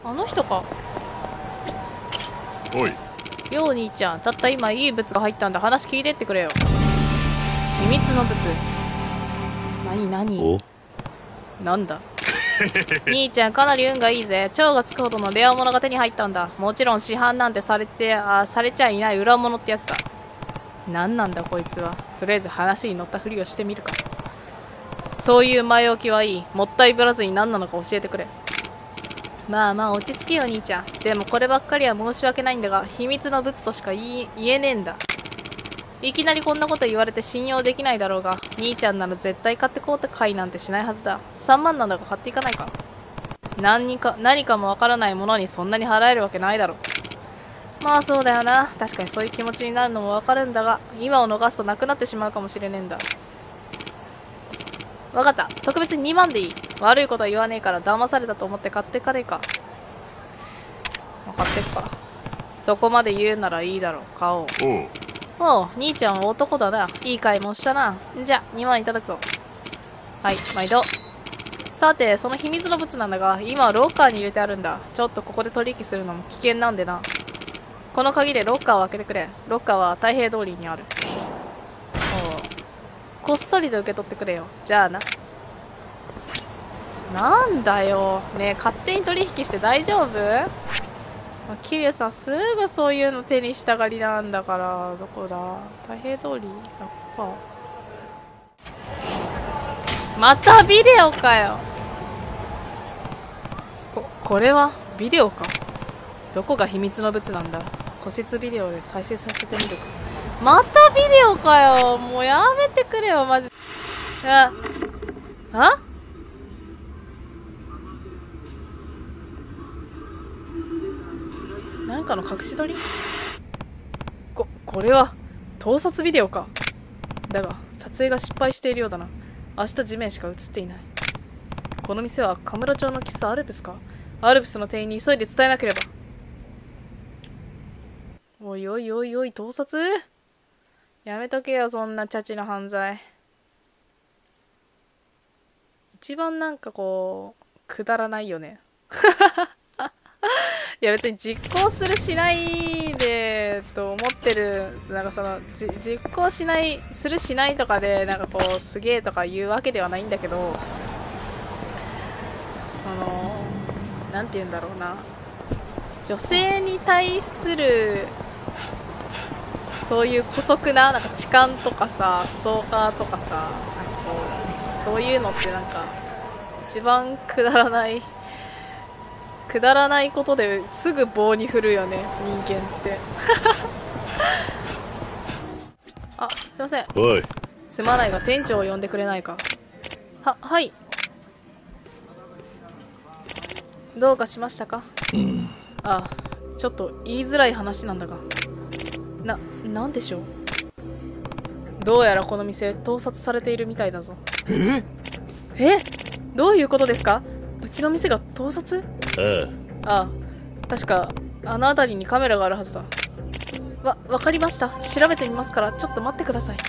あの人か。 おい。 よう兄ちゃん、たった今いい物が入ったんだ。話聞いてってくれよ。秘密の物。何なんだ。兄ちゃんかなり運がいいぜ。蝶がつくほどのレア物が手に入ったんだ。もちろん市販なんてされちゃいない裏物ってやつだ。なんなんだこいつは。とりあえず話に乗ったふりをしてみるか。そういう前置きはいい。もったいぶらずに何なのか教えてくれ。まあ落ち着けよ兄ちゃん。でもこればっかりは申し訳ないんだが、秘密の物としか言えねえんだ。いきなりこんなこと言われて信用できないだろうが、兄ちゃんなら絶対買ってこうって買いなんてしないはずだ。3万なんだが買っていかないか。何かもわからないものにそんなに払えるわけないだろう。まあそうだよな。確かにそういう気持ちになるのもわかるんだが、今を逃すとなくなってしまうかもしれねえんだ。わかった。特別に2万でいい。悪いことは言わねえから騙されたと思って買ってかねえか。買ってっか。そこまで言うならいいだろう。買おう。おう、兄ちゃんは男だな。いい買い物したな。じゃ、2万いただくぞ。はい、毎度。さて、その秘密の物なんだが、今はロッカーに入れてあるんだ。ちょっとここで取引するのも危険なんでな。この鍵でロッカーを開けてくれ。ロッカーは太平通りにある。おう。こっそりと受け取ってくれよ。じゃあな。なんだよ。ねえ、勝手に取引して大丈夫？キリュウさん、すぐそういうの手にしたがりなんだから。どこだ？太平通り？あっか。またビデオかよ。これはビデオか。どこが秘密の物なんだ。個室ビデオで再生させてみるか。またビデオかよ。もうやめてくれよ、マジ。なんかの隠し撮り？これは盗撮ビデオか。だが撮影が失敗しているようだな。明日地面しか映っていない。この店はカムロ町の喫茶アルプスか。アルプスの店員に急いで伝えなければ。おいおいおいおい、盗撮？やめとけよ、そんなチャチな犯罪。一番なんかこうくだらないよね。いや別に実行するしないでと思ってる、なんかその実行しないするしないとかでなんかこうすげえとか言うわけではないんだけど、そのなんて言うんだろうな、女性に対するそういう姑息な、なんか痴漢とかさ、ストーカーとかさ、なんかこうそういうのってなんか一番くだらないことですぐ棒に振るよね、人間ってあ、すいません。 おい。 すまないが店長を呼んでくれないか。はい。どうかしましたか？あ、ちょっと言いづらい話なんだが。なんでしょう？どうやらこの店盗撮されているみたいだぞ。どういうことですか？うちの店が盗撮？ああ、確かあの辺りにカメラがあるはずだ。わかりました。調べてみますからちょっと待ってください。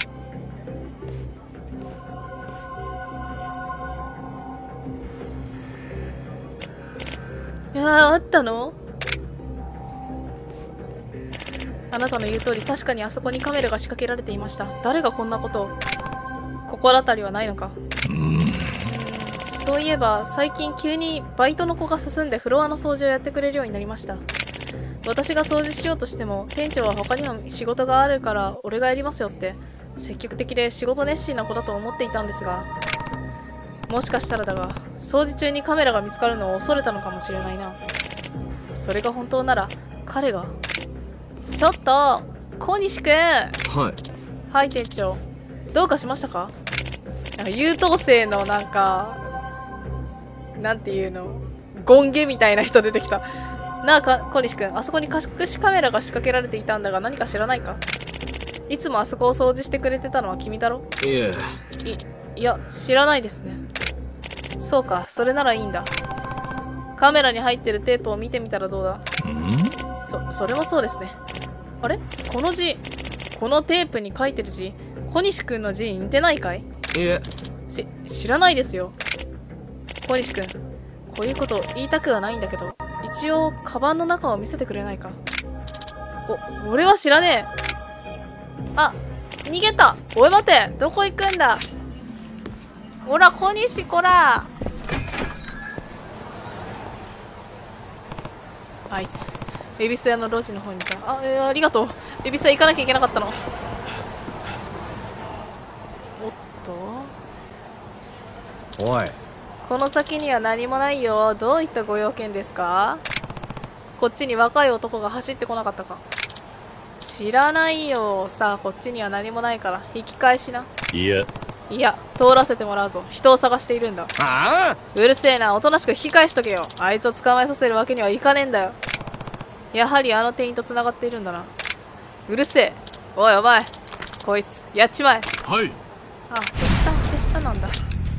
あったの？あなたの言う通り、確かにあそこにカメラが仕掛けられていました。誰がこんなことを。心当たりはないのか？そういえば最近急にバイトの子が進んでフロアの掃除をやってくれるようになりました。私が掃除しようとしても、店長は他にも仕事があるから俺がやりますよって積極的で仕事熱心な子だと思っていたんですが、もしかしたらだが掃除中にカメラが見つかるのを恐れたのかもしれないな。それが本当なら彼が。ちょっと小西くん。はい店長、どうかしましたか？なんか優等生のなんかなんていうの、ゴンゲみたいな人出てきた。なあ小西くん、あそこに隠しカメラが仕掛けられていたんだが何か知らないか？いつもあそこを掃除してくれてたのは君だろ？いや知らないですね。そうか、それならいいんだ。カメラに入ってるテープを見てみたらどうだ？それもそうですね。あれ、この字、このテープに書いてる字、小西くんの字に似てないかい？知らないですよ。小西くん、こういうこと言いたくはないんだけど、 一応カバンの中を見せてくれないか。俺は知らねえ。あ、逃げた。おい待て、どこ行くんだ。おら小西こら。あいつ恵比寿屋の路地の方にいた。ありがとう。恵比寿屋行かなきゃいけなかったの。おっと、 おい、 この先には何もないよ。どういったご用件ですか？こっちに若い男が走ってこなかったか。知らないよ。さあこっちには何もないから引き返しな。 いや通らせてもらうぞ。人を探しているんだ。うるせえな。おとなしく引き返しとけよ。あいつを捕まえさせるわけにはいかねえんだよ。やはりあの店員と繋がっているんだな。うるせえ。おいお前、こいつやっちまえ。 はい。 手下なんだ。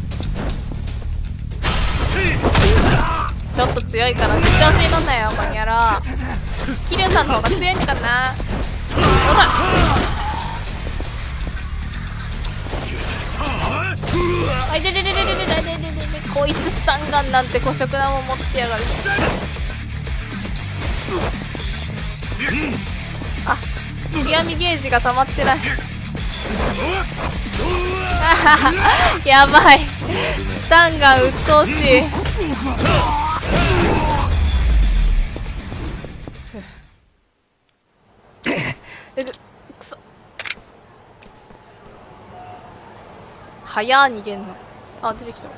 ちょっと強いから調子に乗んなよこの野郎。桐生さんの方が強いんだからな。ほらあいでこいつスタンガンなんて古色なもん持ってやがる。あ、極みゲージが溜まってない。やばい、スタンガン鬱陶しい。くそ、早ー逃げんの。あ、出てきた。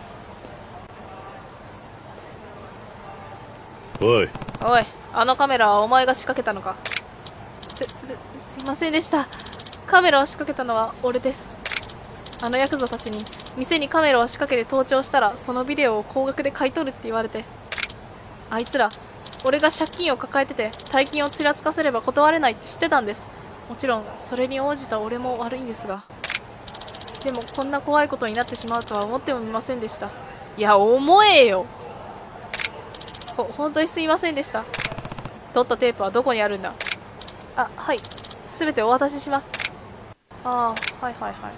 おい、 あのカメラはお前が仕掛けたのか。すいませんでした。カメラを仕掛けたのは俺です。あのヤクザたちに店にカメラを仕掛けて盗聴したらそのビデオを高額で買い取るって言われて、あいつら俺が借金を抱えてて大金をちらつかせれば断れないって知ってたんです。もちろんそれに応じた俺も悪いんですが、でもこんな怖いことになってしまうとは思ってもみませんでした。いや思えよ。本当にすいませんでした。撮ったテープはどこにあるんだ。あ、はい、すべてお渡しします。はい。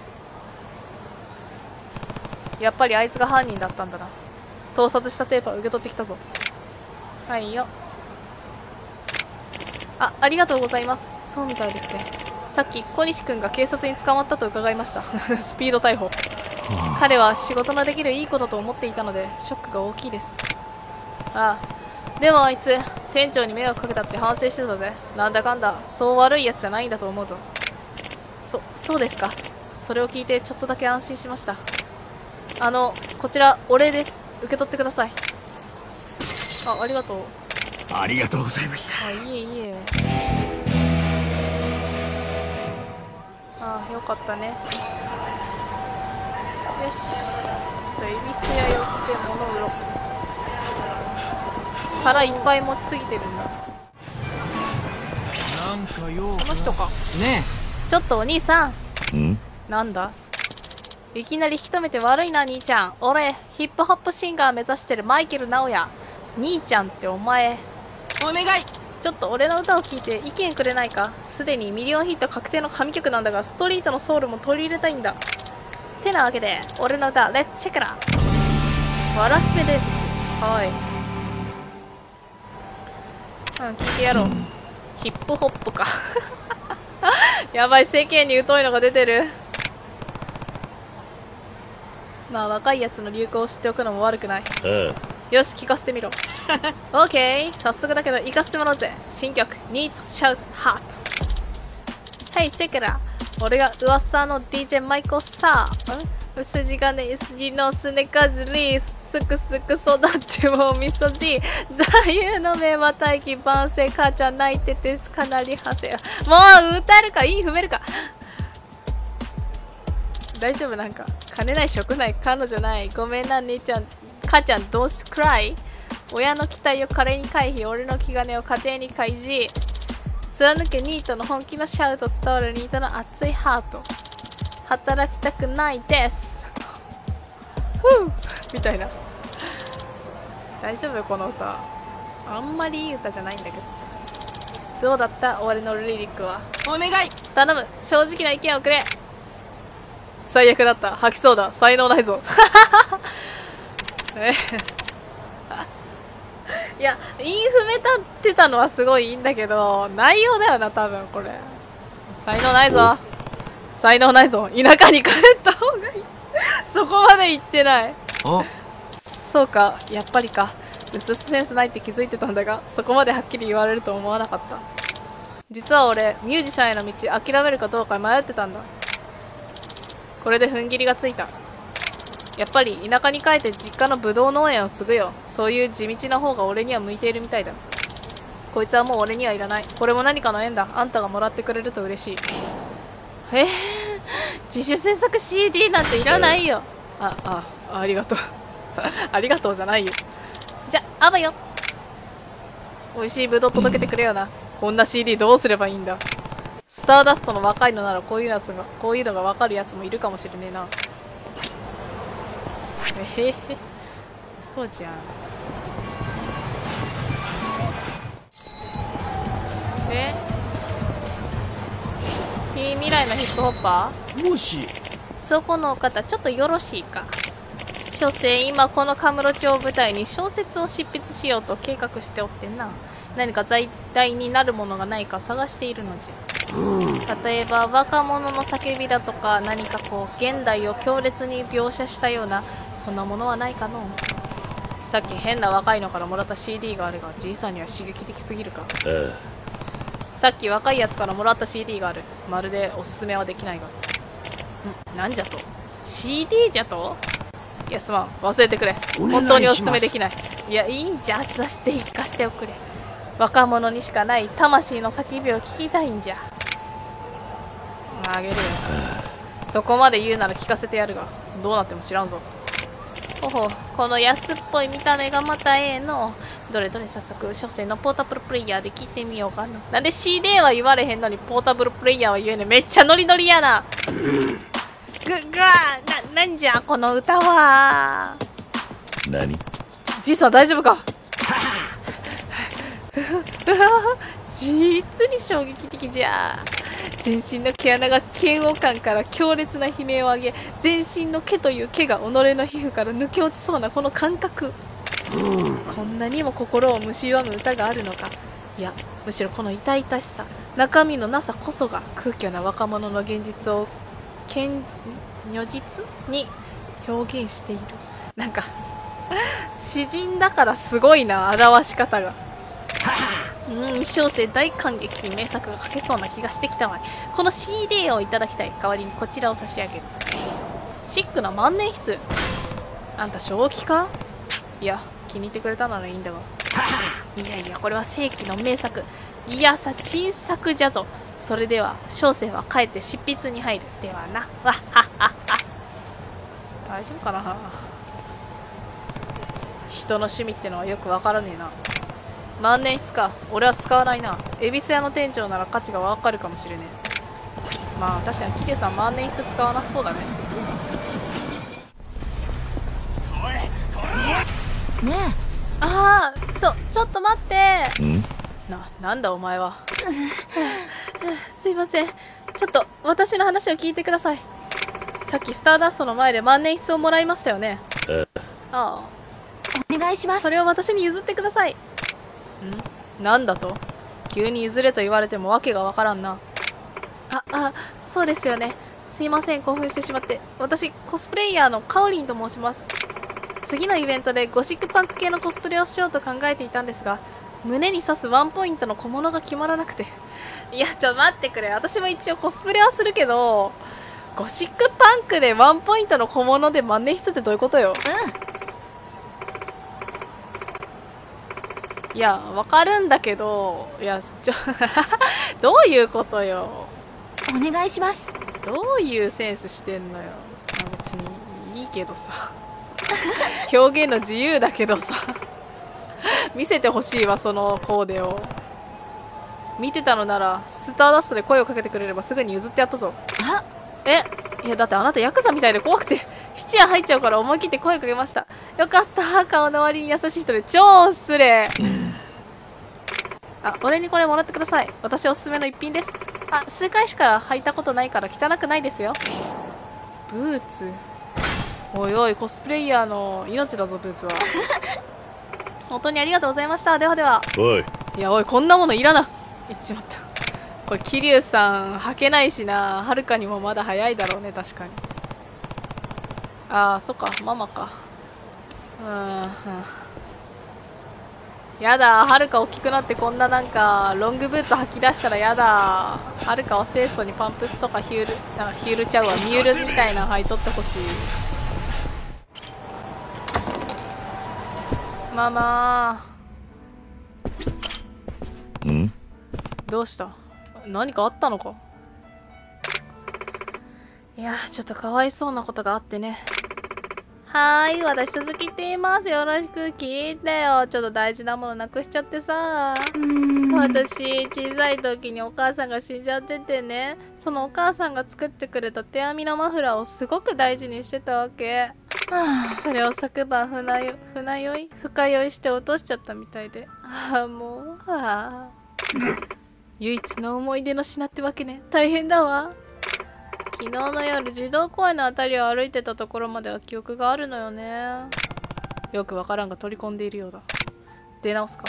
やっぱりあいつが犯人だったんだな。盗撮したテープは受け取ってきたぞ。はいよ。ありがとうございます。そうみたいですね。さっき小西君が警察に捕まったと伺いました。スピード逮捕。彼は仕事のできるいいことと思っていたのでショックが大きいです。でもあいつ店長に迷惑かけたって反省してたぜ。なんだかんだそう悪いやつじゃないんだと思うぞ。そうですか。それを聞いてちょっとだけ安心しました。こちらお礼です。受け取ってください。ありがとう。 ありがとうございました。 いえよかったね。よし、ちょっと恵比寿屋寄って物売ろう。皿いっぱい持ちすぎてるんだ。この人かねえ。ちょっとお兄さん。なんだ、いきなり引き止めて悪いな兄ちゃん。俺ヒップホップシンガー目指してるマイケル直哉。兄ちゃんってお前、お願い。ちょっと俺の歌を聴いて意見くれないか。すでにミリオンヒット確定の神曲なんだが、ストリートのソウルも取り入れたいんだ。てなわけで俺の歌レッツチェックラ。わらしべ伝説。聞いてやろう。ヒップホップか。やばい、世間に疎いのが出てる。まあ若いやつの流行を知っておくのも悪くない。よし、聞かせてみろ。オーケー、早速だけど行かせてもらおうぜ。新曲 Need Shout Heart。 Hey check it out。 俺が噂の DJ マイコさ。筋金筋のすねかじり、すくすく育ってもみそじ、座右の銘は大器晩成。母ちゃん泣いててかなりはせ。もう歌えるか、いい踏めるか。大丈夫。なんか金ない食ない彼女ない、ごめんな姉ちゃん母ちゃん Don't cry。 親の期待を華麗に回避、俺の気兼ねを家庭に開示。貫けニートの本気のシャウト、伝わるニートの熱いハート。働きたくないですふうみたいな。大丈夫この歌。あんまりいい歌じゃないんだけど。どうだった俺のリリックは。お願い頼む、正直な意見をくれ。最悪だった。吐きそうだ。才能ないぞ。 いや、インフメ立ってたのはすごいいいんだけど、内容だよな、多分これ。才能ないぞ。才能ないぞ。田舎に帰った方がいい。そこまで言ってない。そうか、やっぱりか。うすうすセンスないって気づいてたんだが、そこまではっきり言われると思わなかった。実は俺、ミュージシャンへの道諦めるかどうか迷ってたんだ。これで踏ん切りがついた。やっぱり田舎に帰って実家のブドウ農園を継ぐよ。そういう地道な方が俺には向いているみたいだ。こいつはもう俺にはいらない。これも何かの縁だ。あんたがもらってくれると嬉しい。自主制作 CD なんていらないよ。ありがとう。ありがとうじゃないよ。じゃ、あばよ。美味しいブドウ届けてくれよな。こんな CD どうすればいいんだ。スターダストの若いのならこういうのが分かるやつもいるかもしれねえな。そうじゃん。君未来のヒップホッパー？ もしそこのお方ちょっとよろしいか。所詮今このカムロ町を舞台に小説を執筆しようと計画しておってな。何か題材になるものがないか探しているのじゃ。例えば若者の叫びだとか、何かこう現代を強烈に描写したようなそんなものはないかの。さっき変な若いのからもらった CD があるが、じいさんには刺激的すぎるか。さっき若いやつからもらった CD がある。まるでおすすめはできないが。なんじゃと CD じゃと。いやすまん、忘れてくれ。本当におすすめできない。いやいいんじゃ、ぜひ聞かせておくれ。若者にしかない魂の叫びを聞きたいんじゃ。あげるよ。そこまで言うなら聞かせてやるが、どうなっても知らんぞ。ほほ、この安っぽい見た目がまたええの。どれどれ早速初世のポータブルプレイヤーで聞いてみようかな。なんで CD は言われへんのにポータブルプレイヤーは言えねん。めっちゃノリノリやな。なんじゃこの歌は。 何？ じいさん大丈夫か？実に衝撃的じゃ。全身の毛穴が嫌悪感から強烈な悲鳴を上げ、全身の毛という毛が己の皮膚から抜け落ちそうなこの感覚。こんなにも心を蝕む歌があるのか。いや、むしろこの痛々しさ、中身のなさこそが空虚な若者の現実を如実に表現している。なんか詩人だからすごいな、表し方が。小生大感激、名作が書けそうな気がしてきたわい。この CD をいただきたい。代わりにこちらを差し上げる。シックな万年筆。あんた正気か？いや、気に入ってくれたならいいんだが。いや、これは世紀の名作。いやさ、珍作じゃぞ。それでは小生は帰って執筆に入る。ではな。わっはっはっは。大丈夫かな。人の趣味ってのはよくわからねえな。万年筆か。俺は使わないな。恵比寿屋の店長なら価値がわかるかもしれねえ。まあ確かに桐生さん万年筆使わなそうだね。 ねえ。 ああ、ちょっと待って。なんだお前は。すいません。ちょっと私の話を聞いてください。さっきスターダストの前で万年筆をもらいましたよね。ああ。 お願いします。 それを私に譲ってください。なんだと？急に譲れと言われてもわけがわからんな。そうですよね。すいません、興奮してしまって。私、コスプレイヤーのカオリンと申します。次のイベントでゴシックパンク系のコスプレをしようと考えていたんですが、胸に刺すワンポイントの小物が決まらなくて。いや、ちょっと待ってくれ。私も一応コスプレはするけど、ゴシックパンクでワンポイントの小物で万年筆ってどういうことよ。いや、わかるんだけど、いや、どういうことよ。 お願いします。 どういうセンスしてんのよ。別にいいけどさ。表現の自由だけどさ。見せてほしいわ、そのコーデを。見てたのなら、スターダストで声をかけてくれればすぐに譲ってやったぞ。いや、だってあなたヤクザみたいで怖くて質屋入っちゃうから思い切って声かけました。よかった。顔の割に優しい人で超失礼。俺にこれもらってください。私おすすめの一品です。数回しか履いたことないから汚くないですよ。ブーツ。おいおい、コスプレイヤーの命だぞ、ブーツは。 本当にありがとうございました。ではでは。 おい。 いや、おい、こんなものいらな。言っちまった。これ、桐生さん、履けないしな。はるかにもまだ早いだろうね、確かに。ああ、そっか、ママか。やだ、はるか大きくなってこんななんか、ロングブーツ履き出したらやだ。はるかは清楚にパンプスとかヒュール、なんかヒュールちゃうわ、ミュールみたいなの履いとってほしい。ママー。 ん？ どうした？何かあったのか？いやー、ちょっとかわいそうなことがあってね。はーい、私続きって言います。よろしく聞いてよ。ちょっと大事なものなくしちゃってさ。私、小さい時にお母さんが死んじゃっててね。そのお母さんが作ってくれた手編みのマフラーをすごく大事にしてたわけ。それを昨晩深酔いして落としちゃったみたいで。もう、唯一の思い出の品ってわけね。大変だわ。昨日の夜、児童公園のあたりを歩いてたところまでは記憶があるのよね。よくわからんが取り込んでいるようだ。出直すか。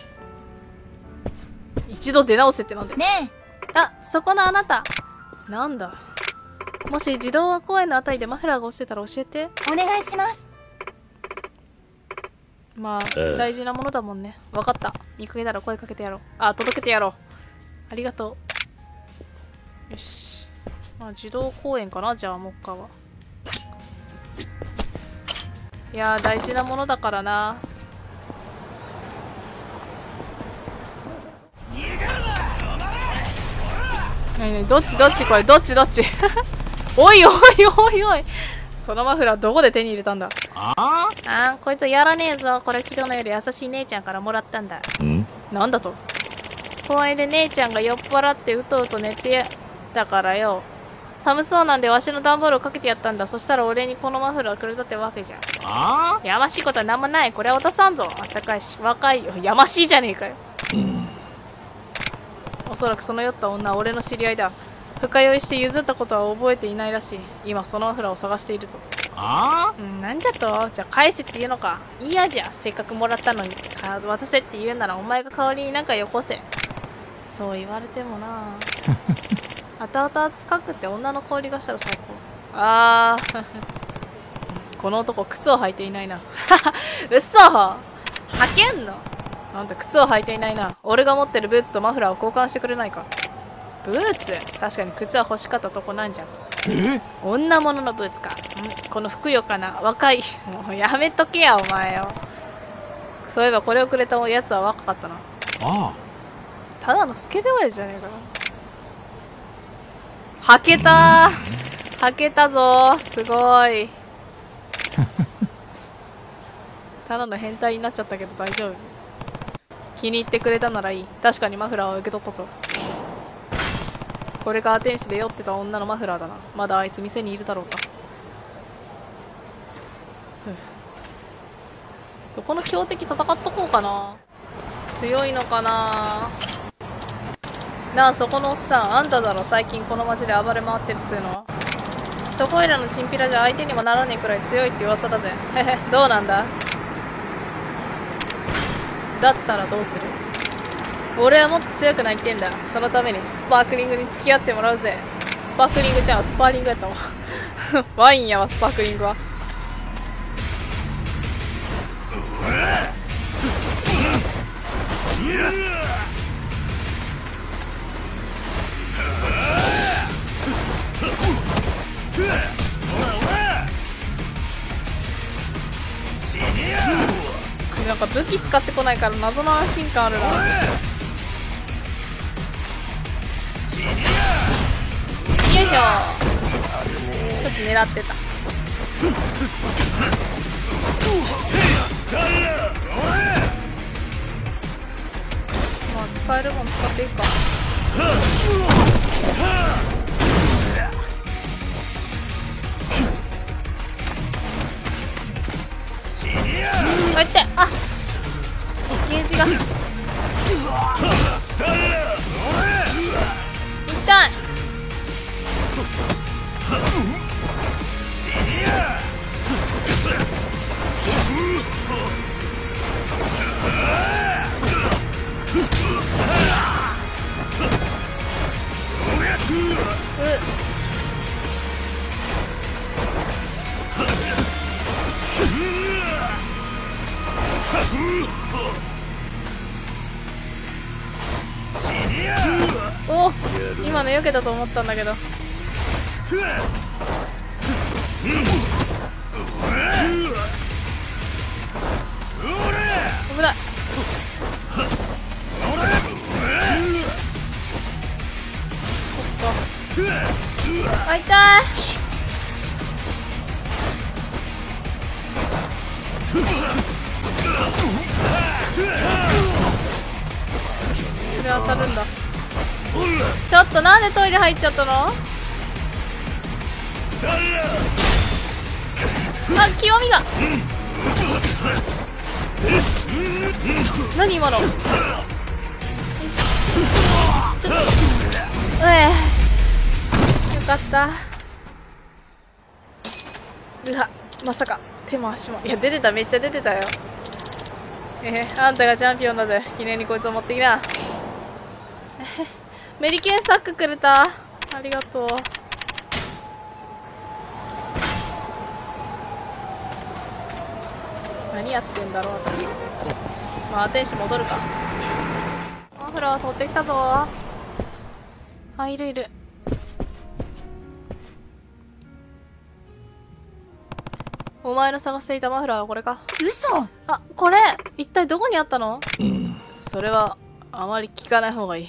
一度出直せってなんだよ。 ねあ、そこのあなた。なんだ。もし児童公園のあたりでマフラーが落ちてたら教えて。 お願いします。 まあ、大事なものだもんね。わかった。見かけたら声かけてやろう。あ、届けてやろう。ありがとう。よし。まあ、児童公園かな、じゃあ、目下は。いやー、大事なものだからな。どっちこれ、どっちおいおいおいおい。そのマフラーどこで手に入れたんだ？こいつやらねえぞ。これ昨日の夜優しい姉ちゃんからもらったんだ。なんだと？公園で姉ちゃんが酔っ払ってうとうと寝てたからよ。寒そうなんでわしの段ボールをかけてやったんだ。そしたら俺にこのマフラーくれたってわけじゃん。やましいことはなんもない。これは渡さんぞ。あったかいし若いよ。やましいじゃねえかよ。おそらくその酔った女は俺の知り合いだ。深酔いして譲ったことは覚えていないらしい。今そのマフラーを探しているぞ。なんじゃと？じゃあ返せって言うのか。嫌じゃ。せっかくもらったのに渡せって言うならお前が代わりになんかよこせ。そう言われてもな。後々かくって女の香りがしたら最高。この男靴を履いていないな。嘘履けんの？なんだ靴を履いていないな。俺が持ってるブーツとマフラーを交換してくれないか。ブーツ？確かに靴は欲しかったとこなんじゃん。女物のブーツか。このふくよかな若い。もうやめとけやお前よ。そういえばこれをくれたやつは若かったな。ただのスケベ親父じゃねえかよ。履けたー。履けたぞー。すごい。ただの変態になっちゃったけど大丈夫。気に入ってくれたならいい。確かにマフラーは受け取ったぞ。これが天使で酔ってた女のマフラーだな。まだあいつ店にいるだろうか。どこの強敵戦っとこうかな。強いのかな。なあ、そこのおっさん、あんただろ。最近この街で暴れ回ってるっつうのは。そこいらのチンピラじゃ相手にもならねえくらい強いって噂だぜ。へへ、どうなんだ。だったらどうする？俺はもっと強くなりてんだ。そのためにスパークリングに付き合ってもらうぜ。スパークリングじゃん、スパーリングやったわ。ワインやわ、スパークリングは。なんか武器使ってこないから謎の安心感あるな。よいしょ。ちょっと狙ってた。まあ使えるもん使っていいか。こうやって、あっゲージが痛い。 お、今の避けたと思ったんだけど。危ない。そっか。あ、痛い。それ当たるんだ。ちょっとなんでトイレ入っちゃったの？あ、清美が。何今の。よちょっと、よかった。うわ、まさか手も足も。いや、出てた、めっちゃ出てたよ。あんたがチャンピオンだぜ。記念にこいつを持ってきな。メリケンサックくれた。ありがとう。何やってんだろう私。まあ天使戻るか。マフラー取ってきたぞ。あ、いるいる。お前の探していたマフラーはこれか。 嘘。 あ、これ一体どこにあったの？それはあまり聞かない方がいい。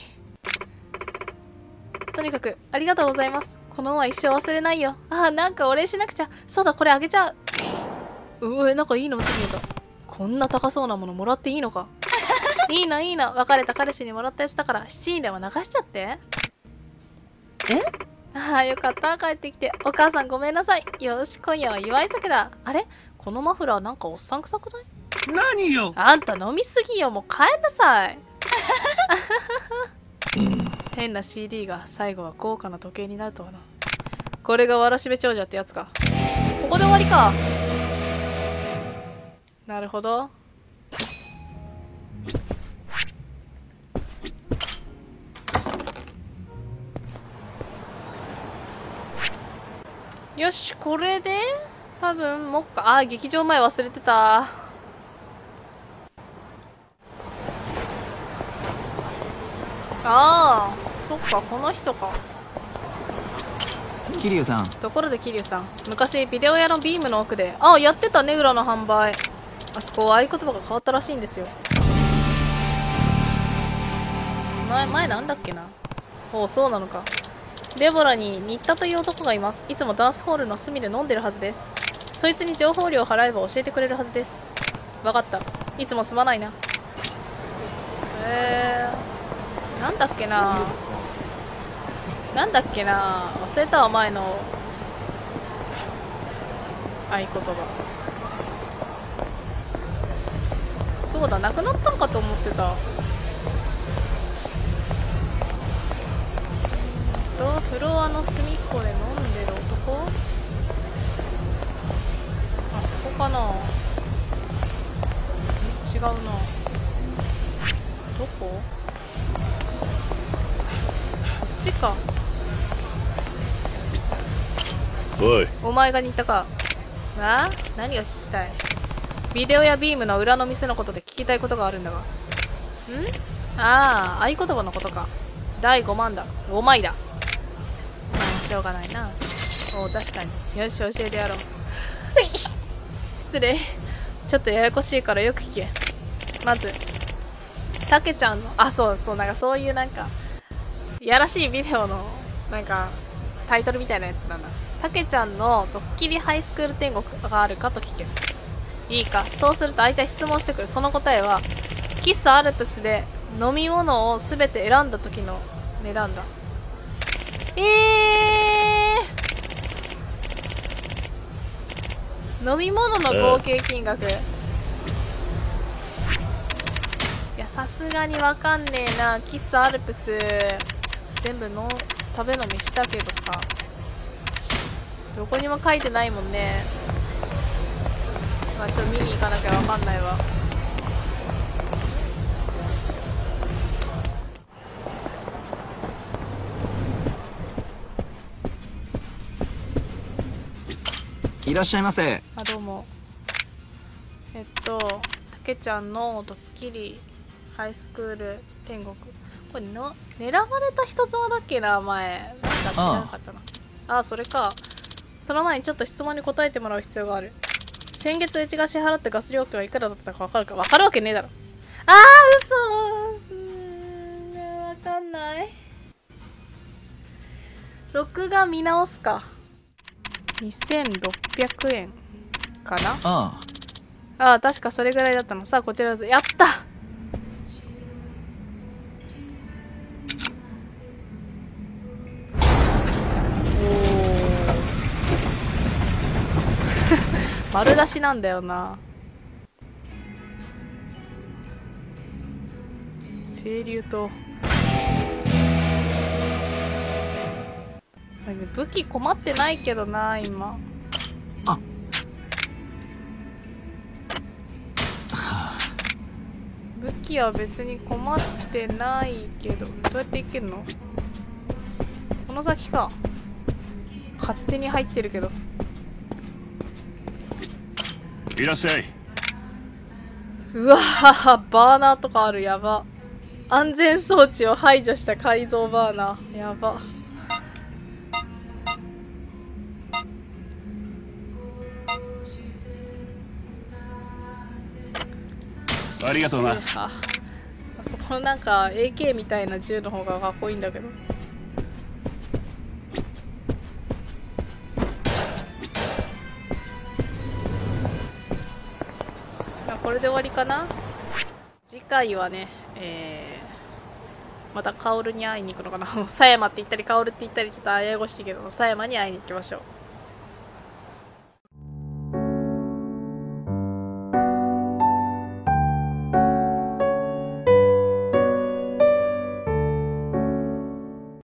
とにかくありがとうございます。この恩は一生忘れないよ。あ、なんかお礼しなくちゃ。そうだ、これあげちゃう。なんかいいの持ってみた。こんな高そうなものもらっていいのか？いいのいいの。別れた彼氏にもらったやつだから7人でも流しちゃって。ああ、よかった。帰ってきて。お母さんごめんなさい。よし、今夜は祝い酒だ。あれ？このマフラーなんかおっさん臭くない？ 何よ。 あんた飲みすぎよ。もう帰んなさい。変な CD が最後は豪華な時計になるとはな。これがわらしべ長者ってやつか。ここで終わりか。なるほど。よし、これで多分もっか。あ、劇場前忘れてた。ああ、そっか、この人か。 桐生さん。 ところで桐生さん、昔ビデオ屋のビームの奥でやってたね、裏の販売。あそこ合言葉が変わったらしいんですよ。前なんだっけな。おう、そうなのか。デボラに新田という男がいます。いつもダンスホールの隅で飲んでるはずです。そいつに情報料を払えば教えてくれるはずです。わかった。いつもすまないな。なんだっけな。なんだっけな。忘れたわ、前の合言葉。そうだ、なくなったんかと思ってた。フロアの隅っこで飲んでる男？あそこかな。違うな。どこ？こっちか。 おい。 お前が似たか。何が聞きたい？ビデオやビームの裏の店のことで聞きたいことがあるんだが。ああ、合言葉のことか。第5万だ。5枚だ。しょうがないな。おう、確かに。よし、教えてやろう。失礼。ちょっとややこしいからよく聞け。まず、たけちゃんの、そうそう、なんかそういうなんか、やらしいビデオの、なんか、タイトルみたいなやつなんだ。たけちゃんのドッキリハイスクール天国があるかと聞ける。いいか。そうすると相手は質問してくる。その答えは、喫茶アルプスで飲み物をすべて選んだ時の値段だ。飲み物の合計金額。いや、さすがにわかんねえな。喫茶アルプス全部の食べ飲みしたけどさ、どこにも書いてないもんね。まあちょっと見に行かなきゃわかんないわ。 いらっしゃいませ。 あ、どうも。たけちゃんのドッキリハイスクール天国。これの狙われた人妻だっけな、前。なんか知らなかったな。あ、それか。その前にちょっと質問に答えてもらう必要がある。先月うちが支払ったガス料金はいくらだったか分かるか。分かるわけねえだろ。あー、嘘。わかんない。録画見直すか。2600円かな。 あああ、確かそれぐらいだったの。さあ、こちらです。やった丸出しなんだよな。清流と武器困ってないけどな今。 あ武器は別に困ってないけど、どうやっていけるの？この先か。勝手に入ってるけど。 いらっしゃい。 うわぁ、バーナーとかある。やば。安全装置を排除した改造バーナー。やば。 ありがとうな。 そこのなんか AK みたいな銃の方がかっこいいんだけど。これで終わりかな。次回はね、またカオルに会いに行くのかな。狭山って言ったりカオルって言ったりちょっとあややこしいけど、狭山に会いに行きましょう。